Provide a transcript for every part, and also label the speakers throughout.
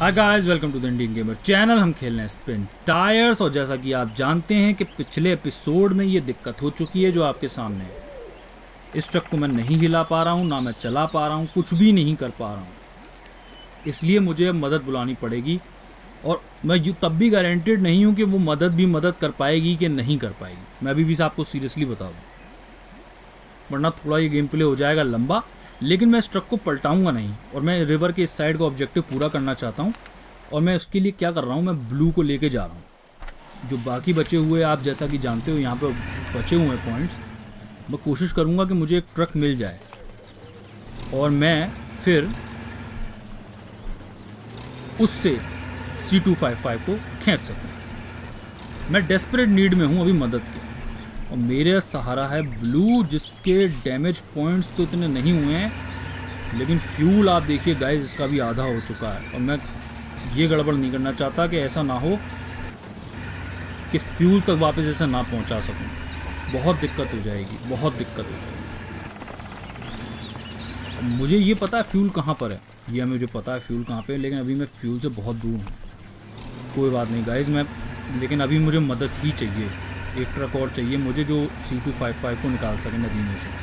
Speaker 1: Hi guys, welcome to the Indian gamer channel. हम खेल रहे हैं स्पिनटायर्स और जैसा कि आप जानते हैं कि पिछले एपिसोड में ये दिक्कत हो चुकी है जो आपके सामने है। इस ट्रक को मैं नहीं हिला पा रहा हूँ, ना मैं चला पा रहा हूँ, कुछ भी नहीं कर पा रहा हूँ। इसलिए मुझे अब मदद बुलानी पड़ेगी और मैं तब भी गारंटेड नहीं हूँ कि वो मदद कर पाएगी कि नहीं कर पाएगी। मैं अभी भी आपको सीरियसली बता दूँ, वरना थोड़ा ये गेम प्ले हो जाएगा लंबा। लेकिन मैं इस ट्रक को पलटाऊंगा नहीं और मैं रिवर के इस साइड का ऑब्जेक्टिव पूरा करना चाहता हूं। और मैं उसके लिए क्या कर रहा हूं, मैं ब्लू को लेके जा रहा हूं। जो बाकी बचे हुए, आप जैसा कि जानते हो यहाँ पे बचे हुए पॉइंट्स, मैं कोशिश करूंगा कि मुझे एक ट्रक मिल जाए और मैं फिर उससे C255 को खींच सकूं। मैं डेस्परेट नीड में हूं अभी मदद के, और मेरा सहारा है ब्लू, जिसके डैमेज पॉइंट्स तो इतने नहीं हुए हैं, लेकिन फ्यूल आप देखिए गाइस, इसका भी आधा हो चुका है। और मैं ये गड़बड़ नहीं करना चाहता कि ऐसा ना हो कि फ्यूल तक वापस ऐसे ना पहुंचा सकूं। बहुत दिक्कत हो जाएगी, बहुत दिक्कत हो जाएगी। मुझे ये पता है फ्यूल कहाँ पर है, ये मुझे पता है फ्यूल कहाँ पे है, लेकिन अभी मैं फ्यूल से बहुत दूर हूँ। कोई बात नहीं गाइस, लेकिन अभी मुझे मदद ही चाहिए। एक ट्रक और चाहिए मुझे जो C255 को निकाल सके नदी में से।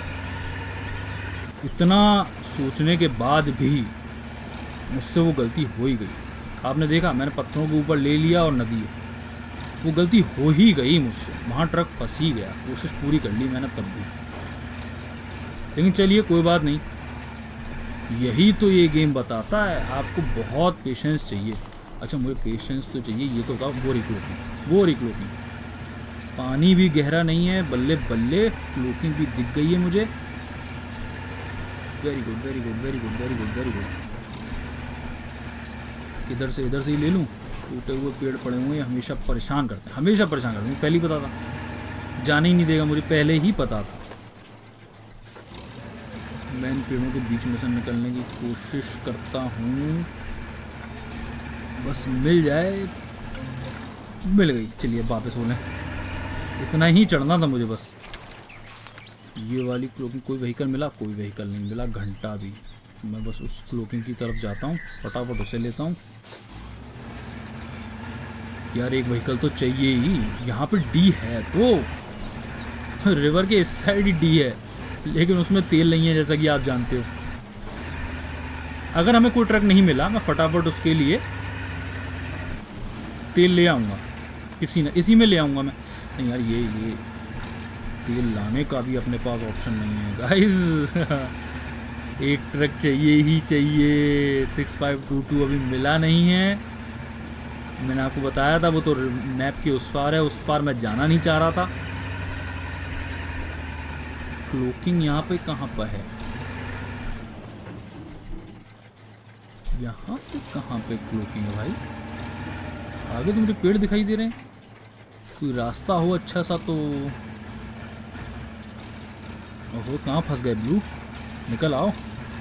Speaker 1: इतना सोचने के बाद भी मुझसे वो गलती हो ही गई। आपने देखा, मैंने पत्थरों के ऊपर ले लिया और नदी, वो गलती हो ही गई मुझसे। वहाँ ट्रक फंस ही गया। कोशिश पूरी कर ली मैंने तब भी, लेकिन चलिए कोई बात नहीं। यही तो ये गेम बताता है, आपको बहुत पेशेंस चाहिए। अच्छा, मुझे पेशेंस तो चाहिए, ये तो था वो रिक्लोकिंग। पानी भी गहरा नहीं है, बल्ले बल्ले क्लोकिंग भी दिख गई है मुझे। Very good very good very good very good very good. इधर से ही ले लूँ। टूटे हुए पेड़ पड़े हुए हमेशा परेशान करते हैं, हमेशा परेशान करते हैं। पहले ही पता था, जाने ही नहीं देगा मुझे, पहले ही पता था। मैं इन पेड़ों के बीच में से निकलने की कोशिश करता हूँ, बस मिल जाए। मिल गई। चलिए वापस हो लें, इतना ही चढ़ना था मुझे बस। ये वाली क्लोकिंग, कोई व्हीकल मिला? कोई व्हीकल नहीं मिला, घंटा भी। मैं बस उस क्लोकिंग की तरफ जाता हूँ, फटाफट उसे लेता हूँ। यार एक व्हीकल तो चाहिए ही। यहाँ पे डी है तो रिवर के इस साइड ही डी है, लेकिन उसमें तेल नहीं है जैसा कि आप जानते हो। अगर हमें कोई ट्रक नहीं मिला, मैं फटाफट उसके लिए तेल ले आऊँगा, इसी में ले आऊँगा मैं। नहीं यार, ये तेल लाने का भी अपने पास ऑप्शन नहीं है गाइस। एक ट्रक चाहिए ही चाहिए। 6522 अभी मिला नहीं है। मैंने आपको बताया था वो तो मैप के उस पार है, उस पार मैं जाना नहीं चाह रहा था। क्लोकिंग यहाँ पे कहाँ पर है? यहाँ पे कहाँ पे क्लोकिंग है भाई? आगे तो मुझे पेड़ दिखाई दे रहे हैं। कोई रास्ता हो अच्छा सा तो। ओहो, कहाँ फंस गए ब्लू? निकल आओ।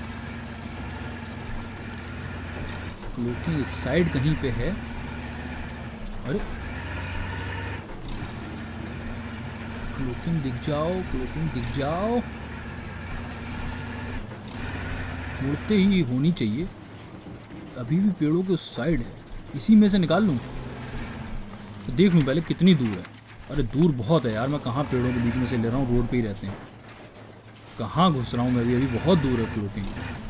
Speaker 1: क्लोकिंग इस साइड कहीं पे है। अरे क्लोकिंग दिख जाओ, क्लोकिंग दिख जाओ। मुड़ते ही होनी चाहिए। अभी भी पेड़ों के उस साइड है, इसी में से निकाल लूँ। देख लूँ पहले कितनी दूर है। अरे दूर बहुत है यार, मैं कहाँ पेड़ों के बीच में से ले रहा हूँ, रोड पे ही रहते हैं। कहाँ घुस रहा हूँ मैं भी, अभी बहुत दूर है क्लोकिंग।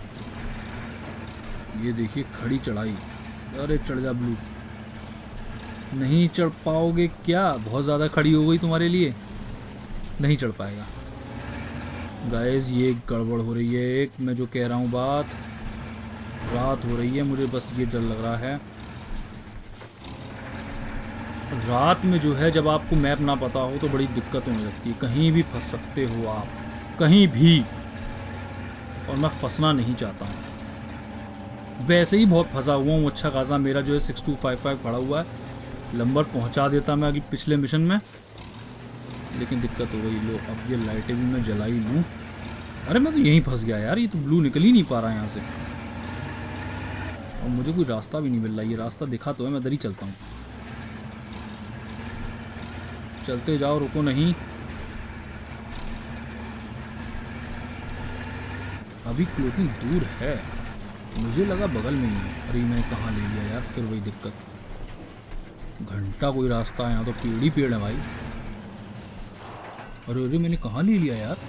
Speaker 1: ये देखिए खड़ी चढ़ाई। अरे चढ़ जा ब्लू। नहीं चढ़ पाओगे क्या? बहुत ज़्यादा खड़ी हो गई तुम्हारे लिए, नहीं चढ़ पाएगा। गाइस ये गड़बड़ हो रही है। एक मैं जो कह रहा हूँ बात, रात हो रही है, मुझे बस ये डर लग रहा है। रात में जो है, जब आपको मैप ना पता हो तो बड़ी दिक्कत होने लगती है। कहीं भी फंस सकते हो आप, कहीं भी। और मैं फंसना नहीं चाहता हूँ। वैसे ही बहुत फंसा हुआ हूँ अच्छा खासा। मेरा जो है 6255 खड़ा हुआ है, नंबर पहुँचा देता मैं अगले पिछले मिशन में, लेकिन दिक्कत हो गई। लो अब ये लाइटें भी मैं जला ही लूँ। अरे मैं तो यहीं फंस गया यार, ये तो ब्लू निकल ही नहीं पा रहा है यहाँ से। और मुझे कोई रास्ता भी नहीं मिल रहा। ये रास्ता दिखा तो है, मैं इधर ही चलता हूँ। चलते जाओ, रुको नहीं। अभी क्लोकिंग दूर है, मुझे लगा बगल में ही है। अरे मैंने कहाँ ले लिया यार, फिर वही दिक्कत। घंटा कोई रास्ता है, यहाँ तो पेड़ ही पेड़ है भाई। अरे अरे मैंने कहाँ ले लिया यार।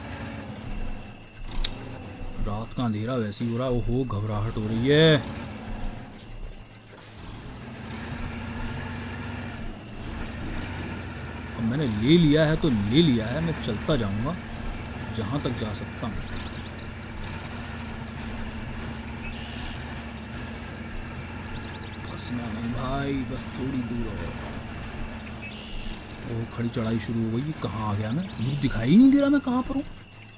Speaker 1: रात का अंधेरा वैसे ही हो रहा है। ओहो घबराहट हो रही है। अब मैंने ले लिया है तो ले लिया है, मैं चलता जाऊंगा जहां तक जा सकता हूं। फंसना नहीं भाई, बस थोड़ी दूर और। ओह खड़ी चढ़ाई शुरू हो गई। कहाँ आ गया मैं, मुझे दिखाई नहीं दे रहा मैं कहाँ पर हूँ।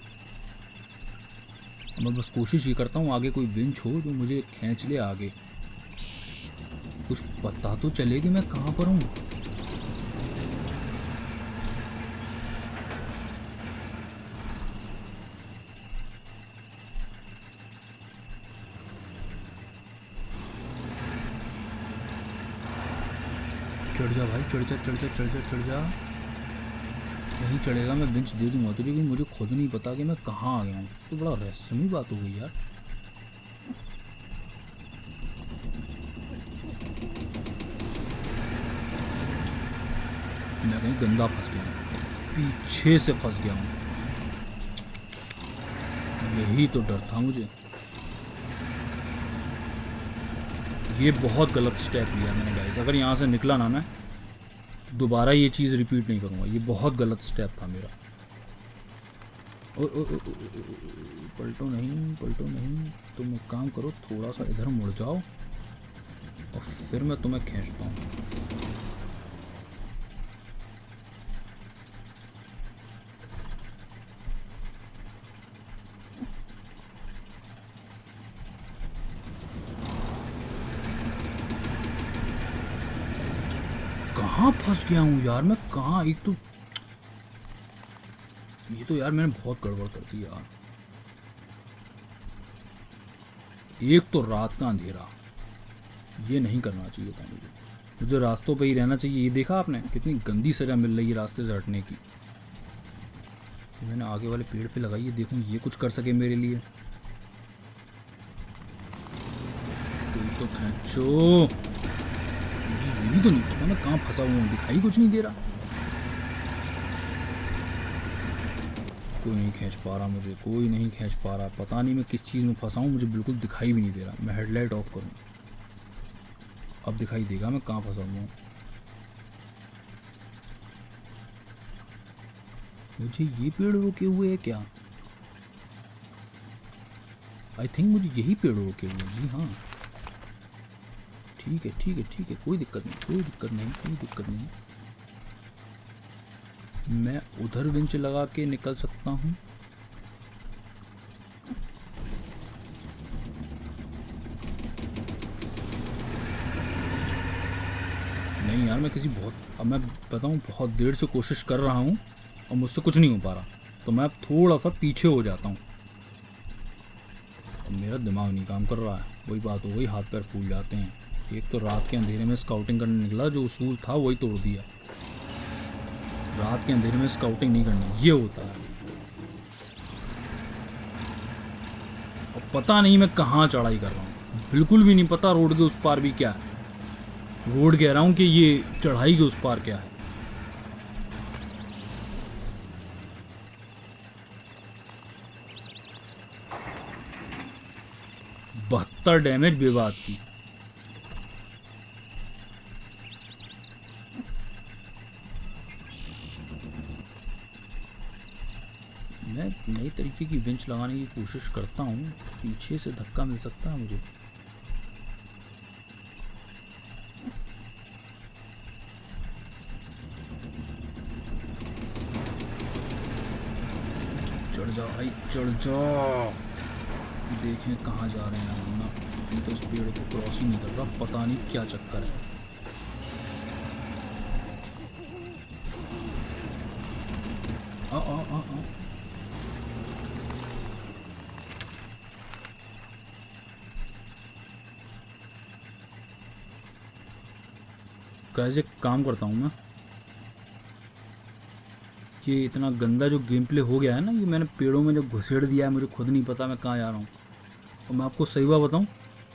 Speaker 1: मैं बस कोशिश ये करता हूँ आगे कोई विंच हो जो मुझे खींच ले आगे, कुछ पता तो चले कि मैं कहाँ पर हूँ। चढ़ जा भाई, चढ़ जा चढ़ जा चढ़ जा चढ़ जा। नहीं चढ़ेगा मैं विंच दे दूंगा तुझे, क्योंकि मुझे खुद नहीं पता कि मैं कहाँ आ गया हूँ। तो बड़ा रहस्यमयी बात हो गई यार। मैं कहीं गंदा फंस गया हूँ, पीछे से फंस गया हूँ। यही तो डर था मुझे। ये बहुत गलत स्टेप लिया मैंने गाइस। अगर यहाँ से निकला ना मैं, दोबारा ये चीज़ रिपीट नहीं करूँगा। ये बहुत गलत स्टेप था मेरा। ओ, ओ, ओ, ओ, पलटो नहीं पलटो नहीं। तुम एक काम करो, थोड़ा सा इधर मुड़ जाओ और फिर मैं तुम्हें खींचता हूँ। कहाँ फंस गया हूँ यार मैं, कहाँ। एक तो ये तो यार मैंने बहुत गड़बड़ कर दी यार। एक तो रात का अंधेरा, ये नहीं करना चाहिए था मुझे रास्तों पे ही रहना चाहिए। ये देखा आपने कितनी गंदी सजा मिल रही है रास्ते से हटने की। मैंने आगे वाले पेड़ पे लगाई है, देखूं ये कुछ कर सके मेरे लिए। कोई तो खींचो। ये भी तो नहीं पता मैं कहाँ फंसा हुआ हूँ, दिखाई कुछ नहीं दे रहा। कोई नहीं खींच पा रहा मुझे, कोई नहीं खींच पा रहा। पता नहीं मैं किस चीज़ में फंसा हूँ, मुझे बिल्कुल दिखाई भी नहीं दे रहा। मैं हेडलाइट ऑफ करूँ, अब दिखाई देगा मैं कहाँ फंसा हुआ हूँ। मुझे ये पेड़ रोके हुए है क्या? आई थिंक मुझे यही पेड़ रोके हुए हैं। जी हाँ ठीक है ठीक है ठीक है, कोई दिक्कत नहीं कोई दिक्कत नहीं कोई दिक्कत नहीं। मैं उधर विंच लगा के निकल सकता हूँ। नहीं यार मैं अब मैं बताऊँ बहुत देर से कोशिश कर रहा हूँ और मुझसे कुछ नहीं हो पा रहा, तो मैं अब थोड़ा सा पीछे हो जाता हूँ। अब मेरा दिमाग नहीं काम कर रहा है, वही बात हो गई, हाथ पैर फूल जाते हैं। एक तो रात के अंधेरे में स्काउटिंग करने निकला, जो उसूल था वही तोड़ दिया। रात के अंधेरे में स्काउटिंग नहीं करनी, ये होता है। और पता नहीं मैं कहाँ चढ़ाई कर रहा हूँ, बिल्कुल भी नहीं पता। रोड के उस पार भी क्या है, रोड कह रहा हूँ कि ये चढ़ाई के उस पार क्या है। बहत्तर डैमेज बेबाद की। मैं नई तरीके की विंच लगाने की कोशिश करता हूँ, पीछे से धक्का मिल सकता है मुझे। चढ़ जा भाई चढ़ जा। देखें कहाँ जा रहे हैं ना, ये तो इस पेड़ को क्रॉस ही नहीं कर रहा, पता नहीं क्या चक्कर है। आ आ आ आ कैसे काम करता हूँ मैं। ये इतना गंदा जो गेम प्ले हो गया है ना, ये मैंने पेड़ों में जो घुसेड़ दिया है, मुझे खुद नहीं पता मैं कहाँ जा रहा हूँ। और मैं आपको सही बात बताऊँ,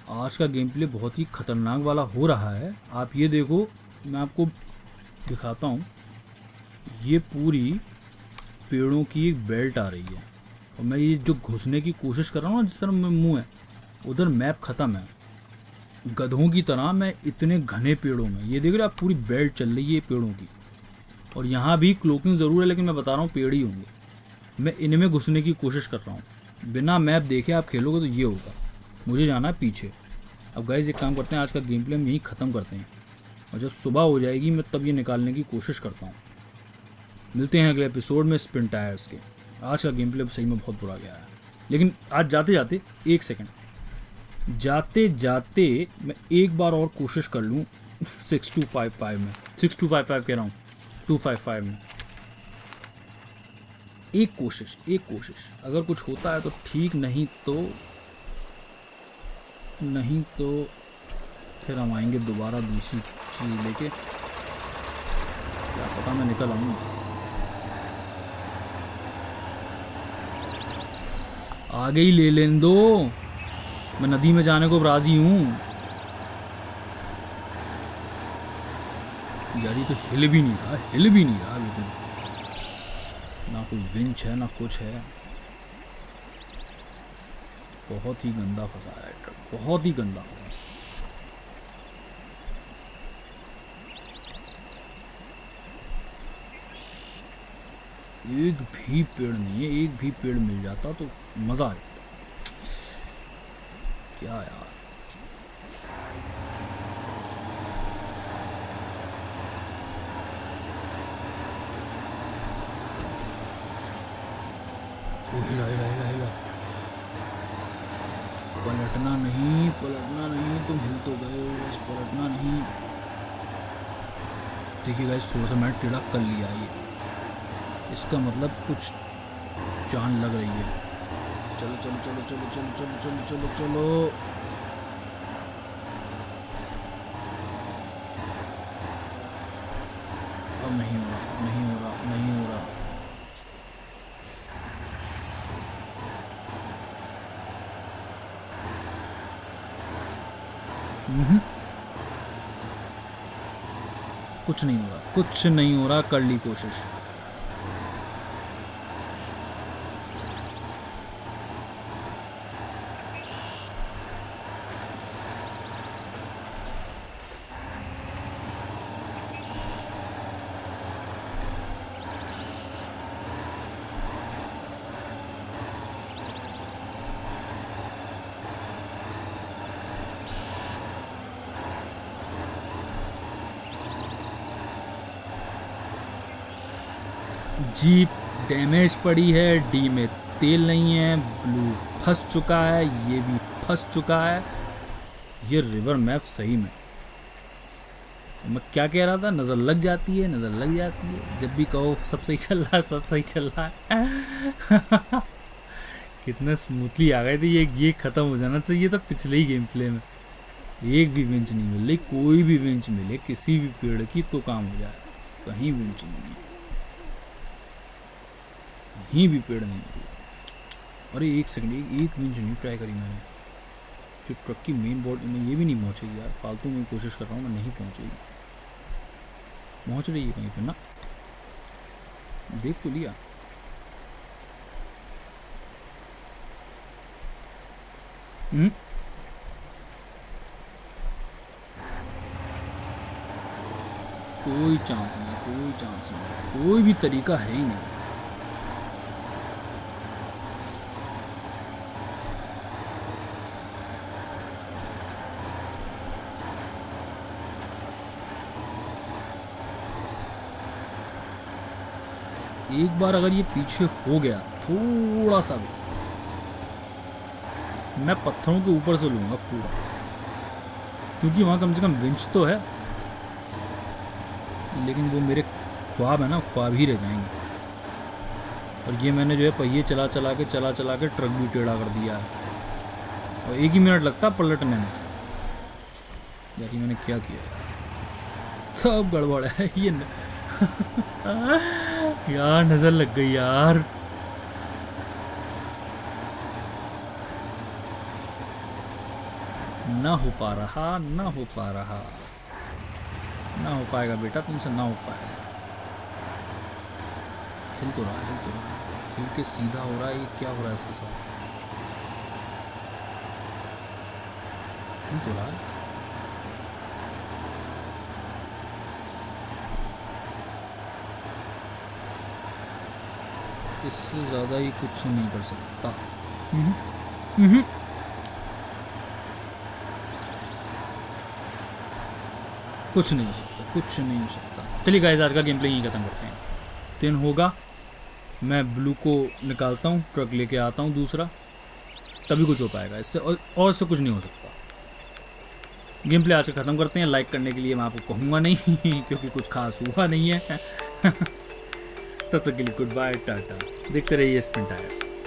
Speaker 1: आज का गेम प्ले बहुत ही ख़तरनाक वाला हो रहा है। आप ये देखो, मैं आपको दिखाता हूँ। ये पूरी पेड़ों की एक बेल्ट आ रही है और मैं ये जो घुसने की कोशिश कर रहा हूँ ना, जिस तरफ मैं मुँह है उधर मैप ख़त्म है। गधों की तरह मैं इतने घने पेड़ों में, ये देख रहे आप, पूरी बेल्ट चल रही है पेड़ों की। और यहाँ भी क्लोकिंग ज़रूर है, लेकिन मैं बता रहा हूँ पेड़ ही होंगे। मैं इनमें घुसने की कोशिश कर रहा हूँ। बिना मैप देखे आप खेलोगे तो ये होगा। मुझे जाना है पीछे। अब गाइस एक काम करते हैं, आज का गेम प्ले हम यहीं ख़त्म करते हैं और जब सुबह हो जाएगी मैं तब ये निकालने की कोशिश करता हूँ। मिलते हैं अगले एपिसोड में स्पिनटायर्स के। आज का गेम प्ले सही में बहुत बुरा गया है, लेकिन आज जाते जाते एक सेकंड, जाते जाते मैं एक बार और कोशिश कर लूँ 6255 में, 6255 कह रहा हूँ, 255 में। एक कोशिश अगर कुछ होता है तो ठीक, नहीं तो फिर हम आएंगे दोबारा दूसरी चीज़ लेके। क्या पता मैं निकल आऊँ। आगे ही ले लेने दो, मैं नदी में जाने को राजी हूँ। यार ये तो हिल भी नहीं रहा बिल्कुल। ना कोई विंच है ना कुछ है। बहुत ही गंदा फंसा है, बहुत ही गंदा फंसा है। एक भी पेड़ नहीं है, एक भी पेड़ मिल जाता तो मज़ा आ जाता। क्या यार, वो हिला। पलटना नहीं, तुम हिल तो गए हो, बस पलटना नहीं। देखिए गाइस, थोड़ा सा मैंने टेढ़ा कर लिया। ये इसका मतलब कुछ जान लग रही है। चलो। अब नहीं हो रहा। कुछ नहीं हो रहा। कर ली कोशिश। जीप डैमेज पड़ी है, डी में तेल नहीं है, ब्लू फंस चुका है, ये भी फंस चुका है। ये रिवर मैप सही में, मैं क्या कह रहा था, नज़र लग जाती है। जब भी कहो सब सही चल रहा है। कितना स्मूथली आ गए थे। ये ख़त्म हो जाना चाहिए था पिछले ही गेम प्ले में। एक भी विंच नहीं मिले, कोई भी विंच मिले किसी भी पेड़ की तो काम हो जाए। कहीं विंच नहीं है, कहीं भी पेड़ नहीं मिला। अरे एक सेकंड, एक विंच नहीं ट्राई करी मैंने। जो ट्रक की मेन बॉडी में ये भी नहीं पहुंचेगी यार, फालतू में कोशिश कर रहा हूँ मैं, नहीं पहुंचेगी। पहुंच रही है कहीं पे ना, देख तो लिया। कोई चांस नहीं, कोई भी तरीका है ही नहीं। एक बार अगर ये पीछे हो गया थोड़ा सा भी, मैं पत्थरों के ऊपर से लूँगा पूरा, क्योंकि वहाँ कम से कम विंच तो है। लेकिन वो मेरे ख्वाब है ना, ख्वाब ही रह जाएंगे। और ये मैंने जो है पहिए चला के ट्रक भी टेढ़ा कर दिया है और 1 ही मिनट लगता पलटने में। यार मैंने क्या किया यार, सब गड़बड़ है ये यार नजर लग गई यार। ना हो पा रहा, ना हो पा रहा, ना हो पाएगा बेटा तुमसे, ना हो पाएगा। हिल तो रहा, हिल तो रहा, हिल के सीधा हो रहा है। ये क्या हो रहा है इसके साथ? हिल तो रहा है। इससे ज़्यादा ही कुछ नहीं कर सकता। कुछ नहीं हो सकता, कुछ नहीं हो सकता। चलिए गाइस, आज का गेम प्ले यहीं खत्म करते हैं। दिन होगा, मैं ब्लू को निकालता हूँ, ट्रक लेके आता हूँ दूसरा, तभी कुछ हो पाएगा। इससे और इससे कुछ नहीं हो सकता। गेम प्ले आज का ख़त्म करते हैं। लाइक करने के लिए मैं आपको कहूँगा नहीं क्योंकि कुछ खास हुआ नहीं है। तब तक के लिए गुड बाय, टाटा। देखते रहिए स्पिंटायर्स।